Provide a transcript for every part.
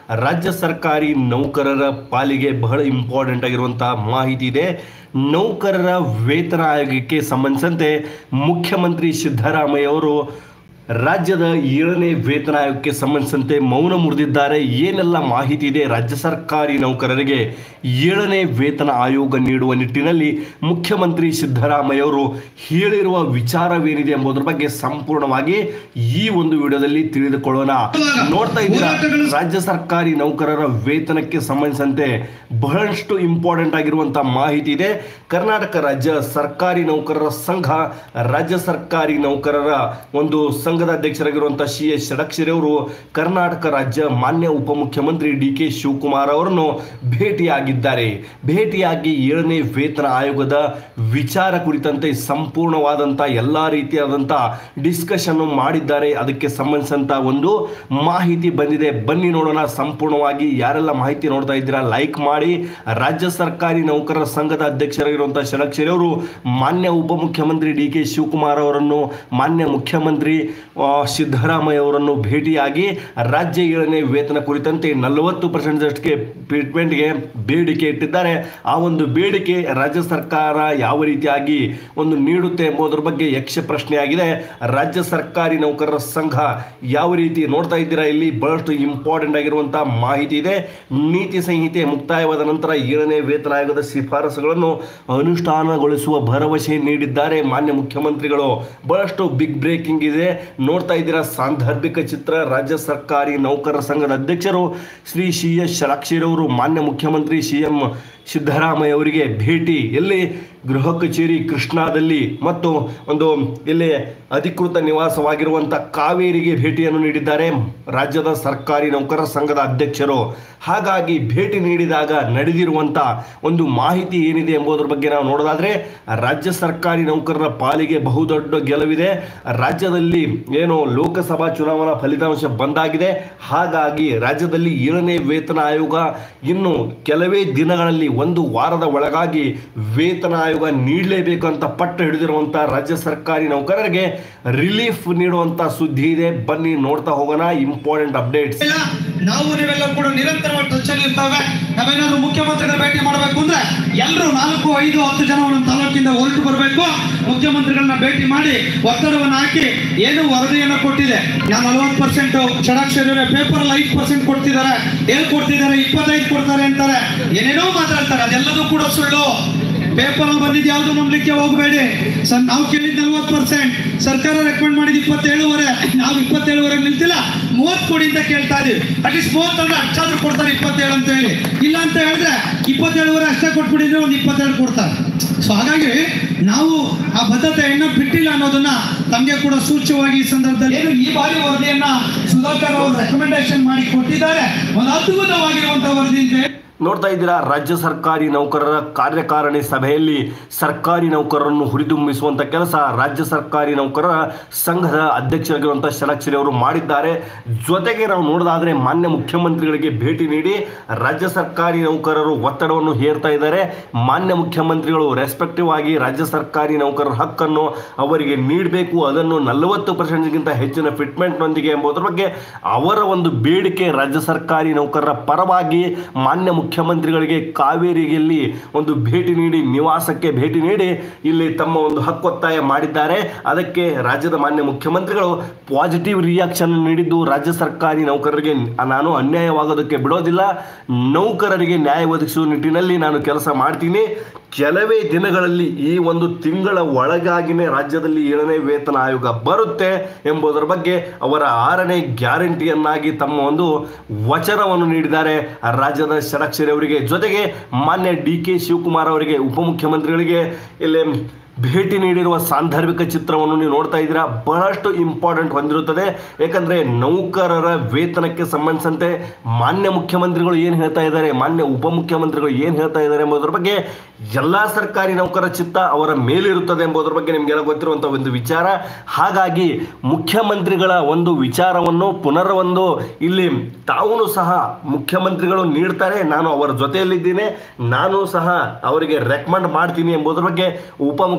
ರಾಜ್ಯ ಸರ್ಕಾರಿ ನೌಕರರ ಪಾಲಿಗೆ ಬಹಳ ಇಂಪಾರ್ಟೆಂಟ್ ಆಗಿರುವಂತಹ ಮಾಹಿತಿ ಇದೆ. ನೌಕರರ ವೇತನ ಆಯೋಗಕ್ಕೆ ಸಂಬಂಧಿಸಿದಂತೆ ಮುಖ್ಯಮಂತ್ರಿ ಸಿದ್ದರಾಮಯ್ಯ ಅವರು ರಾಜ್ಯದ 7ನೇ ವೇತನ ಆಯೋಗಕ್ಕೆ ಸಂಬಂಧಿಸಿದಂತೆ ಮೌನ ಮುರಿದಿದ್ದಾರೆ. ಏನೆಲ್ಲ ಮಾಹಿತಿ ಇದೆ ರಾಜ್ಯ ಸರ್ಕಾರಿ ನೌಕರರಿಗೆ 7ನೇ ವೇತನ ಆಯೋಗ ನೀಡುವ ನಿಟ್ಟಿನಲ್ಲಿ ಮುಖ್ಯಮಂತ್ರಿ ಸಿದ್ದರಾಮಯ್ಯ ಅವರು ಹೇಳಿರುವ ವಿಚಾರವೇನಿದೆ ಎಂಬುದರ ಬಗ್ಗೆ ಸಂಪೂರ್ಣವಾಗಿ ಈ ಒಂದು ವಿಡಿಯೋದಲ್ಲಿ ತಿಳಿದುಕೊಳ್ಳೋಣ. ನೋಡ್ತಾ ಇದ್ದೀರಾ, ರಾಜ್ಯ ಸರ್ಕಾರಿ ನೌಕರರ ವೇತನಕ್ಕೆ ಸಂಬಂಧಿಸಿದಂತೆ ಬಹಳಷ್ಟು ಇಂಪಾರ್ಟೆಂಟ್ ಆಗಿರುವಂತಹ ಮಾಹಿತಿ ಇದೆ. ಕರ್ನಾಟಕ ರಾಜ್ಯ ಸರ್ಕಾರಿ ನೌಕರರ ಸಂಘ ರಾಜ್ಯ ಸರ್ಕಾರಿ ನೌಕರರ ಒಂದು ಸಂಘದ ಅಧ್ಯಕ್ಷರಾಗಿರುವಂತಹ CS ಷಡಕ್ಷರಿ ಅವರು ಕರ್ನಾಟಕ ರಾಜ್ಯ ಮಾನ್ಯ ಉಪಮುಖ್ಯಮಂತ್ರಿ DK ಶಿವಕುಮಾರ್ ಅವರನ್ನು ಭೇಟಿಯಾಗಿದ್ದಾರೆ. ಭೇಟಿಯಾಗಿ 7ನೇ ವೇತನ ಆಯೋಗದ ವಿಚಾರ ಕುರಿತಂತೆ ಸಂಪೂರ್ಣವಾದಂತಹ ಎಲ್ಲಾ ರೀತಿಯಾದಂತಹ ಡಿಸ್ಕಷನ್ ಮಾಡಿದ್ದಾರೆ. ಅದಕ್ಕೆ ಸಂಬಂಧಿಸಿದಂತ ಒಂದು ಮಾಹಿತಿ ಬಂದಿದೆ. ಬನ್ನಿ ನೋಡೋಣ ಸಂಪೂರ್ಣವಾಗಿ. ಯಾರೆಲ್ಲ ಮಾಹಿತಿ ನೋಡ್ತಾ ಇದ್ದೀರಾ ಲೈಕ್ ಮಾಡಿ. ರಾಜ್ಯ ಸರ್ಕಾರಿ ನೌಕರರ ಸಂಘದ ಅಧ್ಯಕ್ಷರಾಗಿರುವಂತಹ ಷಡಕ್ಷರಿ ಅವರು ಮಾನ್ಯ ಉಪಮುಖ್ಯಮಂತ್ರಿ DK ಶಿವಕುಮಾರ್ ಅವರನ್ನು ಮಾನ್ಯ ಮುಖ್ಯಮಂತ್ರಿ ಸಿದ್ದರಾಮಯ್ಯ ಅವರನ್ನು ಭೇಟಿಯಾಗಿ ರಾಜ್ಯ 7ನೇ ವೇತನ ಕುರಿತಂತೆ 40% ಟ್ರೀಟ್ಮೆಂಟ್ಗೆ ಬೇಡಿಕೆ ಇಟ್ಟಿದ್ದಾರೆ. ಆ ಒಂದು ಬೇಡಿಕೆ ರಾಜ್ಯ ಸರ್ಕಾರ ಯಾವ ರೀತಿಯಾಗಿ ಒಂದು ನೀಡುತ್ತೆ ಎಂಬುದರ ಬಗ್ಗೆ ಯಕ್ಷ ಪ್ರಶ್ನೆಯಾಗಿದೆ. ರಾಜ್ಯ ಸರ್ಕಾರಿ ನೌಕರರ ಸಂಘ ಯಾವ ರೀತಿ ನೋಡ್ತಾ ಇದ್ದೀರಾ, ಇಲ್ಲಿ ಬಹಳಷ್ಟು ಇಂಪಾರ್ಟೆಂಟ್ ಆಗಿರುವಂತಹ ಮಾಹಿತಿ ಇದೆ. ನೀತಿ ಸಂಹಿತೆ ಮುಕ್ತಾಯವಾದ ನಂತರ 7ನೇ ವೇತನ ಆಯೋಗದ ಶಿಫಾರಸುಗಳನ್ನು ಅನುಷ್ಠಾನಗೊಳಿಸುವ ಭರವಸೆ ನೀಡಿದ್ದಾರೆ ಮಾನ್ಯ ಮುಖ್ಯಮಂತ್ರಿಗಳು. ಬಹಳಷ್ಟು ಬಿಗ್ ಬ್ರೇಕಿಂಗ್ ಇದೆ. ನೋಡ್ತಾ ಇದ್ದೀರಾ ಸಾಂದರ್ಭಿಕ ಚಿತ್ರ. ರಾಜ್ಯ ಸರ್ಕಾರಿ ನೌಕರರ ಸಂಘದ ಅಧ್ಯಕ್ಷರು ಶ್ರೀ CS ಷಡಕ್ಷರಿ ಅವರು ಮಾನ್ಯ ಮುಖ್ಯಮಂತ್ರಿ CM ಸಿದ್ದರಾಮಯ್ಯ ಅವರಿಗೆ ಭೇಟಿ ಎಲ್ಲಿ ಗೃಹ ಕಚೇರಿ ಕೃಷ್ಣಾದಲ್ಲಿ ಮತ್ತು ಒಂದು ಇಲ್ಲಿ ಅಧಿಕೃತ ನಿವಾಸವಾಗಿರುವಂತಹ ಕಾವೇರಿಗೆ ಭೇಟಿಯನ್ನು ನೀಡಿದ್ದಾರೆ ರಾಜ್ಯದ ಸರ್ಕಾರಿ ನೌಕರರ ಸಂಘದ ಅಧ್ಯಕ್ಷರು. ಹಾಗಾಗಿ ಭೇಟಿ ನೀಡಿದಾಗ ನಡೆದಿರುವಂತಹ ಒಂದು ಮಾಹಿತಿ ಏನಿದೆ ಎಂಬುದರ ಬಗ್ಗೆ ನಾವು ನೋಡೋದಾದ್ರೆ ರಾಜ್ಯ ಸರ್ಕಾರಿ ನೌಕರರ ಪಾಲಿಗೆ ಬಹುದೊಡ್ಡ ಗೆಲುವಿದೆ. ರಾಜ್ಯದಲ್ಲಿ ಏನು ಲೋಕಸಭಾ ಚುನಾವಣಾ ಫಲಿತಾಂಶ ಬಂದಾಗಿದೆ. ಹಾಗಾಗಿ ರಾಜ್ಯದಲ್ಲಿ 7ನೇ ವೇತನ ಆಯೋಗ ಇನ್ನು ಕೆಲವೇ ದಿನಗಳಲ್ಲಿ ಒಂದು ವಾರದ ಒಳಗಾಗಿ ವೇತನ ಆಯೋಗ ನೀಡಲೇಬೇಕು ಅಂತ ಪಟ್ಟು ಹಿಡಿದಿರುವಂತಹ ರಾಜ್ಯ ಸರ್ಕಾರಿ ನೌಕರರಿಗೆ ರಿಲೀಫ್ ನೀಡುವಂತಹ ಸುದ್ದಿ ಇದೆ. ಬನ್ನಿ ನೋಡ್ತಾ ಹೋಗೋಣ ಇಂಪಾರ್ಟೆಂಟ್ ಅಪ್ಡೇಟ್ಸ್. ನಾವು ನೀವೆಲ್ಲ ಕೂಡ ನಿರಂತರವಾಗಿ ಟಚ್ ಅಲ್ಲಿ ಇರ್ತವೆ. ನಾವೇನಾದ್ರೂ ಮುಖ್ಯಮಂತ್ರಿಗಳ ಭೇಟಿ ಮಾಡಬೇಕು ಅಂದ್ರೆ ಎಲ್ಲರೂ 4, 5, 10 ಜನ ಒಂದೊಂದು ತಾಲೂಕಿಂದ ಹೊರಟು ಬರಬೇಕು. ಮುಖ್ಯಮಂತ್ರಿಗಳನ್ನ ಭೇಟಿ ಮಾಡಿ ಒತ್ತಡವನ್ನು ಹಾಕಿ ಏನು ವರದಿಯನ್ನು ಕೊಟ್ಟಿದೆ. ನಾನು 40% ಷಡಕ್ಷರಿ ಪೇಪರ್ ಅಲ್ಲಿ 5% ಕೊಡ್ತಿದ್ದಾರೆ, ಹೇಳ್ಕೊಡ್ತಿದ್ದಾರೆ, 25 ಕೊಡ್ತಾರೆ ಅಂತಾರೆ, ಏನೇನೋ ಮಾತಾಡ್ತಾರೆ. ಅದೆಲ್ಲದೂ ಕೂಡ ಸುಳ್ಳು. ಪೇಪರ್ ಅಲ್ಲಿ ಬಂದಿದ್ದು ಯಾವುದು ನಂಬಲಿಕ್ಕೆ ಹೋಗಬೇಡಿ. ನಾವು ಕೇಳಿದ್ದು 40%, ಸರ್ಕಾರ ರೆಕಮೆಂಡ್ ಮಾಡಿದ್ದು 27.5. ನಾವು 27.5 ನಿಲ್ತಿಲ್ಲ, 30 ಕೊಡಿ ಅಂತ ಕೇಳ್ತಾ ಇದೀವಿ. ಅಟ್ಲೀಸ್ಟ್ 30 ಅಂದ್ರೆ ಅಷ್ಟಾದ್ರೂ ಕೊಡ್ತಾರೆ 27 ಅಂತ ಹೇಳಿ. ಇಲ್ಲ ಅಂತ ಹೇಳಿದ್ರೆ 27.5 ಅಷ್ಟೇ ಕೊಟ್ಬಿಟ್ಟಿದ್ರೆ ಒಂದು 22 ಕೊಡ್ತಾರೆ. ಸೊ ಹಾಗಾಗಿ ನಾವು ಆ ಬದ್ಧತೆಯನ್ನ ಬಿಟ್ಟಿಲ್ಲ ಅನ್ನೋದನ್ನ ತಮಗೆ ಕೂಡ ಸೂಚ್ಯವಾಗಿ ಈ ಸಂದರ್ಭದಲ್ಲಿ ಈ ಬಾರಿ ವರದಿಯನ್ನ ಸುಧಾಕರ್ ಅವರು ರೆಕಮೆಂಡೇಶನ್ ಮಾಡಿ ಕೊಟ್ಟಿದ್ದಾರೆ. ಒಂದು ಅದ್ಭುತವಾಗಿರುವಂತಹ ವರದಿ ಅಂತ ನೋಡ್ತಾ ಇದ್ದೀರಾ, ರಾಜ್ಯ ಸರ್ಕಾರಿ ನೌಕರರ ಕಾರ್ಯಕಾರಿಣಿ ಸಭೆಯಲ್ಲಿ ಸರ್ಕಾರಿ ನೌಕರರನ್ನು ಹುರಿದುಂಬಿಸುವಂತ ಕೆಲಸ ರಾಜ್ಯ ಸರ್ಕಾರಿ ನೌಕರರ ಸಂಘದ ಅಧ್ಯಕ್ಷರಾಗಿರುವಂತಹ ಷಡಕ್ಷರಿ ಅವರು ಮಾಡಿದ್ದಾರೆ. ಜೊತೆಗೆ ನಾವು ನೋಡೋದಾದ್ರೆ ಮಾನ್ಯ ಮುಖ್ಯಮಂತ್ರಿಗಳಿಗೆ ಭೇಟಿ ನೀಡಿ ರಾಜ್ಯ ಸರ್ಕಾರಿ ನೌಕರರು ಒತ್ತಡವನ್ನು ಹೇರ್ತಾ ಇದ್ದಾರೆ. ಮಾನ್ಯ ಮುಖ್ಯಮಂತ್ರಿಗಳು ರೆಸ್ಪೆಕ್ಟಿವ್ ಆಗಿ ರಾಜ್ಯ ಸರ್ಕಾರಿ ನೌಕರರ ಹಕ್ಕನ್ನು ಅವರಿಗೆ ನೀಡಬೇಕು, ಅದನ್ನು 40%ಗಿಂತ ಹೆಚ್ಚಿನ ಫಿಟ್ಮೆಂಟ್ನೊಂದಿಗೆ ಎಂಬುದರ ಬಗ್ಗೆ ಅವರ ಒಂದು ಬೇಡಿಕೆ ರಾಜ್ಯ ಸರ್ಕಾರಿ ನೌಕರರ ಪರವಾಗಿ ಮಾನ್ಯ ಮುಖ್ಯಮಂತ್ರಿಗಳಿಗೆ ಕಾವೇರಿಯಲ್ಲಿ ಒಂದು ಭೇಟಿ ನೀಡಿ ನಿವಾಸಕ್ಕೆ ಭೇಟಿ ನೀಡಿ ಇಲ್ಲಿ ತಮ್ಮ ಒಂದು ಹಕ್ಕೊತ್ತಾಯ ಮಾಡಿದ್ದಾರೆ. ಅದಕ್ಕೆ ರಾಜ್ಯದ ಮಾನ್ಯ ಮುಖ್ಯಮಂತ್ರಿಗಳು ಪಾಸಿಟಿವ್ ರಿಯಾಕ್ಷನ್ ನೀಡಿದ್ದು ರಾಜ್ಯ ಸರ್ಕಾರಿ ನೌಕರರಿಗೆ ನಾನು ಅನ್ಯಾಯವಾಗೋದಕ್ಕೆ ಬಿಡೋದಿಲ್ಲ, ನೌಕರರಿಗೆ ನ್ಯಾಯ ಒದಗಿಸುವ ನಿಟ್ಟಿನಲ್ಲಿ ನಾನು ಕೆಲಸ ಮಾಡ್ತೀನಿ. ಕೆಲವೇ ದಿನಗಳಲ್ಲಿ ಈ ಒಂದು ತಿಂಗಳ ಒಳಗಾಗಿನೇ ರಾಜ್ಯದಲ್ಲಿ 7ನೇ ವೇತನ ಆಯೋಗ ಬರುತ್ತೆ ಎಂಬುದರ ಬಗ್ಗೆ ಅವರ 6ನೇ ಗ್ಯಾರಂಟಿಯನ್ನಾಗಿ ತಮ್ಮ ಒಂದು ವಚನವನ್ನು ನೀಡಿದ್ದಾರೆ ರಾಜ್ಯದ ಷಡಕ್ಷರಿ ಅವರಿಗೆ. ಜೊತೆಗೆ ಮಾನ್ಯ DK ಶಿವಕುಮಾರ್ ಅವರಿಗೆ ಉಪಮುಖ್ಯಮಂತ್ರಿಗಳಿಗೆ ಇಲ್ಲಿ ಭೇಟಿ ನೀಡಿರುವ ಸಾಂದರ್ಭಿಕ ಚಿತ್ರವನ್ನು ನೀವು ನೋಡ್ತಾ ಇದ್ದೀರಾ. ಬಹಳಷ್ಟು ಇಂಪಾರ್ಟೆಂಟ್ ಹೊಂದಿರುತ್ತದೆ. ಯಾಕಂದ್ರೆ ನೌಕರರ ವೇತನಕ್ಕೆ ಸಂಬಂಧಿಸಿದಂತೆ ಮಾನ್ಯ ಮುಖ್ಯಮಂತ್ರಿಗಳು ಏನು ಹೇಳ್ತಾ ಇದ್ದಾರೆ, ಮಾನ್ಯ ಉಪಮುಖ್ಯಮಂತ್ರಿಗಳು ಏನು ಹೇಳ್ತಾ ಇದ್ದಾರೆ ಎಂಬುದರ ಬಗ್ಗೆ ಎಲ್ಲ ಸರ್ಕಾರಿ ನೌಕರರ ಚಿತ್ತ ಅವರ ಮೇಲಿರುತ್ತದೆ ಎಂಬುದರ ಬಗ್ಗೆ ನಿಮಗೆಲ್ಲ ಗೊತ್ತಿರುವಂತಹ ಒಂದು ವಿಚಾರ. ಹಾಗಾಗಿ ಮುಖ್ಯಮಂತ್ರಿಗಳ ಒಂದು ವಿಚಾರವನ್ನು ಪುನರ್ ಇಲ್ಲಿ ತಾವು ಸಹ ಮುಖ್ಯಮಂತ್ರಿಗಳು ನೀಡ್ತಾರೆ, ನಾನು ಅವರ ಜೊತೆಯಲ್ಲಿದ್ದೀನಿ, ನಾನು ಸಹ ಅವರಿಗೆ ರೆಕಮೆಂಡ್ ಮಾಡ್ತೀನಿ ಎಂಬುದರ ಬಗ್ಗೆ ಉಪಮುಖ್ಯ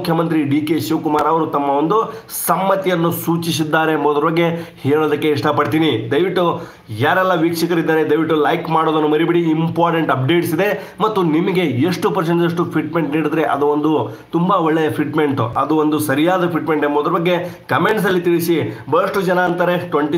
ಉಪಮುಖ್ಯಮಂತ್ರಿ ಡಿ ಕೆ ಶಿವಕುಮಾರ್ ಅವರು ತಮ್ಮ ಒಂದು ಸಮ್ಮತಿಯನ್ನು ಸೂಚಿಸಿದ್ದಾರೆ ಎಂಬುದರ ಬಗ್ಗೆ ಹೇಳೋದಕ್ಕೆ ಇಷ್ಟಪಡ್ತೀನಿ. ದಯವಿಟ್ಟು ಯಾರೆಲ್ಲ ವೀಕ್ಷಕರಿದ್ದಾರೆ ದಯವಿಟ್ಟು ಲೈಕ್ ಮಾಡೋದನ್ನು ಮರಿಬಿಡಿ. ಇಂಪಾರ್ಟೆಂಟ್ ಅಪ್ಡೇಟ್ಸ್ ಇದೆ ಮತ್ತು ನಿಮಗೆ ಎಷ್ಟು ಪರ್ಸೆಂಟೇಜ್ ಫಿಟ್ಮೆಂಟ್ ನೀಡಿದ್ರೆ ಅದು ಒಂದು ತುಂಬ ಒಳ್ಳೆಯ ಫಿಟ್ಮೆಂಟ್, ಅದು ಒಂದು ಸರಿಯಾದ ಫಿಟ್ಮೆಂಟ್ ಎಂಬುದರ ಬಗ್ಗೆ ಕಮೆಂಟ್ಸ್ ಅಲ್ಲಿ ತಿಳಿಸಿ. ಬಹಳಷ್ಟು ಜನ ಅಂತಾರೆ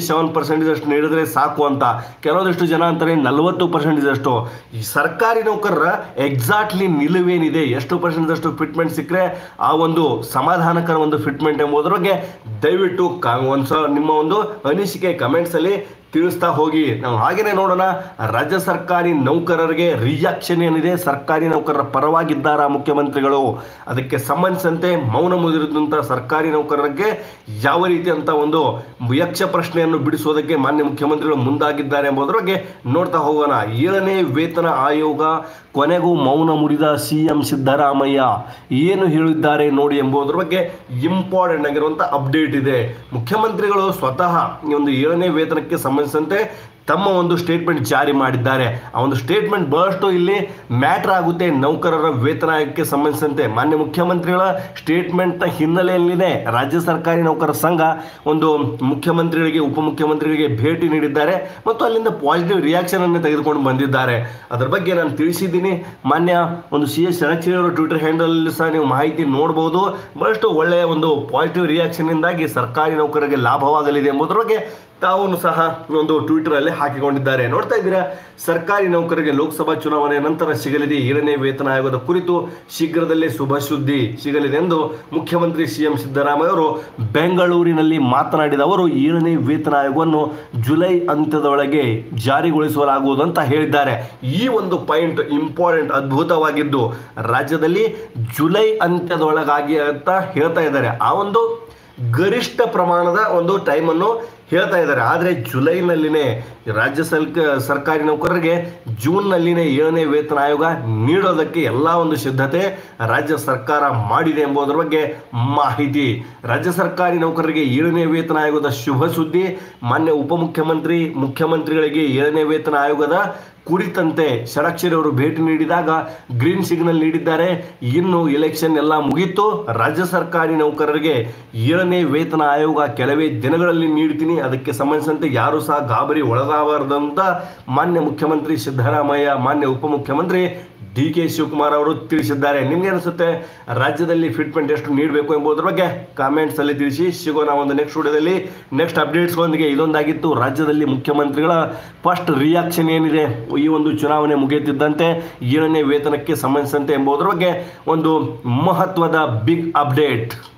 27% ಅಷ್ಟು ನೀಡಿದ್ರೆ ಸಾಕು ಅಂತ, ಕೆಲವೊಂದಿಷ್ಟು ಜನ ಅಂತಾರೆ 40% ಅಷ್ಟು. ಈ ಸರ್ಕಾರಿ ನೌಕರರ ಎಕ್ಸಾಕ್ಟ್ಲಿ ನಿಲುವೇನಿದೆ, ಎಷ್ಟು ಪರ್ಸೆಂಟ್ ಅಷ್ಟು ಫಿಟ್ಮೆಂಟ್ ಸಿಕ್ಕರೆ ಆ ಒಂದು ಸಮಾಧಾನಕರ ಒಂದು ಫಿಟ್ಮೆಂಟ್ ಎಂಬುದರ ಬಗ್ಗೆ ದಯವಿಟ್ಟು ನಿಮ್ಮ ಒಂದು ಅನಿಸಿಕೆ ಕಮೆಂಟ್ಸ್ ಅಲ್ಲಿ ತಿಳಿಸ್ತಾ ಹೋಗಿ. ನಾವು ಹಾಗೇನೆ ನೋಡೋಣ, ರಾಜ್ಯ ಸರ್ಕಾರಿ ನೌಕರರಿಗೆ ರಿಯಾಕ್ಷನ್ ಏನಿದೆ, ಸರ್ಕಾರಿ ನೌಕರರ ಪರವಾಗಿದ್ದಾರಾ ಮುಖ್ಯಮಂತ್ರಿಗಳು, ಅದಕ್ಕೆ ಸಂಬಂಧಿಸಿದಂತೆ ಮೌನ ಮುರಿದಂಥ ಸರ್ಕಾರಿ ನೌಕರರಿಗೆ ಯಾವ ರೀತಿ ಅಂತ ಒಂದು ಯಕ್ಷ ಪ್ರಶ್ನೆಯನ್ನು ಬಿಡಿಸೋದಕ್ಕೆ ಮಾನ್ಯ ಮುಖ್ಯಮಂತ್ರಿಗಳು ಮುಂದಾಗಿದ್ದಾರೆ ಎಂಬುದರ ಬಗ್ಗೆ ನೋಡ್ತಾ ಹೋಗೋಣ. 7ನೇ ವೇತನ ಆಯೋಗ ಕೊನೆಗೂ ಮೌನ ಮುರಿದ ಸಿಎಂ ಸಿದ್ದರಾಮಯ್ಯ ಏನು ಹೇಳಿದ್ದಾರೆ ನೋಡಿ ಎಂಬುದರ ಬಗ್ಗೆ ಇಂಪಾರ್ಟೆಂಟ್ ಆಗಿರುವಂಥ ಅಪ್ಡೇಟ್ ಇದೆ. ಮುಖ್ಯಮಂತ್ರಿಗಳು ಸ್ವತಃ ಈ ಒಂದು 7ನೇ ವೇತನಕ್ಕೆ ಸಂಬಂಧಿಸಿದಂತೆ ತಮ್ಮ ಒಂದು ಸ್ಟೇಟ್ಮೆಂಟ್ ಜಾರಿ ಮಾಡಿದ್ದಾರೆ. ಆ ಒಂದು ಸ್ಟೇಟ್ಮೆಂಟ್ ಬಹಳಷ್ಟು ಇಲ್ಲಿ ಮ್ಯಾಟರ್ ಆಗುತ್ತೆ ನೌಕರರ ವೇತನ ಆಯೋಗಕ್ಕೆ ಸಂಬಂಧಿಸಿದಂತೆ. ಮಾನ್ಯ ಮುಖ್ಯಮಂತ್ರಿಗಳ ಸ್ಟೇಟ್ಮೆಂಟ್ನ ಹಿನ್ನೆಲೆಯಲ್ಲಿದೆ ರಾಜ್ಯ ಸರ್ಕಾರಿ ನೌಕರರ ಸಂಘ ಒಂದು ಮುಖ್ಯಮಂತ್ರಿಗಳಿಗೆ ಉಪಮುಖ್ಯಮಂತ್ರಿಗಳಿಗೆ ಭೇಟಿ ನೀಡಿದ್ದಾರೆ ಮತ್ತು ಅಲ್ಲಿಂದ ಪಾಸಿಟಿವ್ ರಿಯಾಕ್ಷನ್ ಅನ್ನು ತೆಗೆದುಕೊಂಡು ಬಂದಿದ್ದಾರೆ. ಅದರ ಬಗ್ಗೆ ನಾನು ತಿಳಿಸಿದ್ದೀನಿ. ಮಾನ್ಯ ಒಂದು CS ಷಡಕ್ಷರಿಯವರ ಟ್ವಿಟರ್ ಹ್ಯಾಂಡಲ್ ಸಹ ನೀವು ಮಾಹಿತಿ ನೋಡಬಹುದು. ಬಹಳಷ್ಟು ಒಳ್ಳೆಯ ಒಂದು ಪಾಸಿಟಿವ್ ರಿಯಾಕ್ಷನ್ ಇಂದಾಗಿ ಸರ್ಕಾರಿ ನೌಕರರಿಗೆ ಲಾಭವಾಗಲಿದೆ ಎಂಬುದರ ಬಗ್ಗೆ ತಾವು ಸಹ ಒಂದು ಟ್ವಿಟರ್ ಅಲ್ಲಿ ಹಾಕಿಕೊಂಡಿದ್ದಾರೆ. ನೋಡ್ತಾ ಇದ್ದೀರಾ, ಸರ್ಕಾರಿ ನೌಕರರಿಗೆ ಲೋಕಸಭಾ ಚುನಾವಣೆ ನಂತರ ಸಿಗಲಿದೆ 7ನೇ ವೇತನ ಆಯೋಗದ ಕುರಿತು ಶೀಘ್ರದಲ್ಲೇ ಶುಭ ಸುದ್ದಿ ಸಿಗಲಿದೆ ಎಂದು ಮುಖ್ಯಮಂತ್ರಿ ಸಿಎಂ ಸಿದ್ದರಾಮಯ್ಯ ಅವರು ಬೆಂಗಳೂರಿನಲ್ಲಿ ಮಾತನಾಡಿದ ಅವರು 7ನೇ ವೇತನ ಆಯೋಗವನ್ನು ಜುಲೈ ಅಂತ್ಯದೊಳಗೆ ಜಾರಿಗೊಳಿಸಲಾಗುವುದು ಅಂತ ಹೇಳಿದ್ದಾರೆ. ಈ ಒಂದು ಪಾಯಿಂಟ್ ಇಂಪಾರ್ಟೆಂಟ್, ಅದ್ಭುತವಾಗಿದ್ದು ರಾಜ್ಯದಲ್ಲಿ ಜುಲೈ ಅಂತ್ಯದೊಳಗಾಗಿ ಅಂತ ಹೇಳ್ತಾ ಇದ್ದಾರೆ. ಆ ಒಂದು ಗರಿಷ್ಠ ಪ್ರಮಾಣದ ಒಂದು ಟೈಮನ್ನು ಹೇಳ್ತಾ ಇದ್ದಾರೆ. ಆದರೆ ಜುಲೈನಲ್ಲಿನೇ ರಾಜ್ಯ ಸರ್ಕಾರಿ ನೌಕರರಿಗೆ ಜೂನ್ನಲ್ಲಿನೇ 7ನೇ ವೇತನ ಆಯೋಗ ನೀಡೋದಕ್ಕೆ ಎಲ್ಲ ಒಂದು ಸಿದ್ಧತೆ ರಾಜ್ಯ ಸರ್ಕಾರ ಮಾಡಿದೆ ಎಂಬುದರ ಬಗ್ಗೆ ಮಾಹಿತಿ. ರಾಜ್ಯ ಸರ್ಕಾರಿ ನೌಕರರಿಗೆ 7ನೇ ವೇತನ ಆಯೋಗದ ಶುಭ ಸುದ್ದಿ. ಮಾನ್ಯ ಉಪಮುಖ್ಯಮಂತ್ರಿ ಮುಖ್ಯಮಂತ್ರಿಗಳಿಗೆ 7ನೇ ವೇತನ ಆಯೋಗದ ಕುರಿತಂತೆ ಷಡಕ್ಷರಿ ಅವರು ಭೇಟಿ ನೀಡಿದಾಗ ಗ್ರೀನ್ ಸಿಗ್ನಲ್ ನೀಡಿದ್ದಾರೆ. ಇನ್ನು ಎಲೆಕ್ಷನ್ ಎಲ್ಲ ಮುಗಿತು, ರಾಜ್ಯ ಸರ್ಕಾರಿ ನೌಕರರಿಗೆ 7ನೇ ವೇತನ ಆಯೋಗ ಕೆಲವೇ ದಿನಗಳಲ್ಲಿ ನೀಡ್ತೀನಿ, ಅದಕ್ಕೆ ಸಂಬಂಧಿಸಿದಂತೆ ಯಾರು ಸಹ ಗಾಬರಿ ಒಳಗಾಗಬಾರದಂತ ಮಾನ್ಯ ಮುಖ್ಯಮಂತ್ರಿ ಸಿದ್ದರಾಮಯ್ಯ, ಮಾನ್ಯ ಉಪಮುಖ್ಯಮಂತ್ರಿ ಡಿ ಕೆ ಶಿವಕುಮಾರ್ ಅವರು ತಿಳಿಸಿದ್ದಾರೆ. ನಿಮ್ಗೆ ಅನಿಸುತ್ತೆ ರಾಜ್ಯದಲ್ಲಿ ಫಿಟ್ಮೆಂಟ್ ಎಷ್ಟು ನೀಡಬೇಕು ಎಂಬುದರ ಬಗ್ಗೆ ಕಾಮೆಂಟ್ಸ್ ಅಲ್ಲಿ ತಿಳಿಸಿ. ಸಿಗೋಣ ಒಂದು ನೆಕ್ಸ್ಟ್ ವಿಡಿಯೋದಲ್ಲಿ ನೆಕ್ಸ್ಟ್ ಅಪ್ಡೇಟ್ಸ್ಗಳೊಂದಿಗೆ. ಇದೊಂದಾಗಿತ್ತು ರಾಜ್ಯದಲ್ಲಿ ಮುಖ್ಯಮಂತ್ರಿಗಳ ಫಸ್ಟ್ ರಿಯಾಕ್ಷನ್ ಏನಿದೆ ಈ ಒಂದು ಚುನಾವಣೆ ಮುಗಿಯುತ್ತಿದ್ದಂತೆ 7ನೇ ವೇತನಕ್ಕೆ ಸಂಬಂಧಿಸಿದಂತೆ ಎಂಬುದರ ಬಗ್ಗೆ ಒಂದು ಮಹತ್ವದ ಬಿಗ್ ಅಪ್ಡೇಟ್.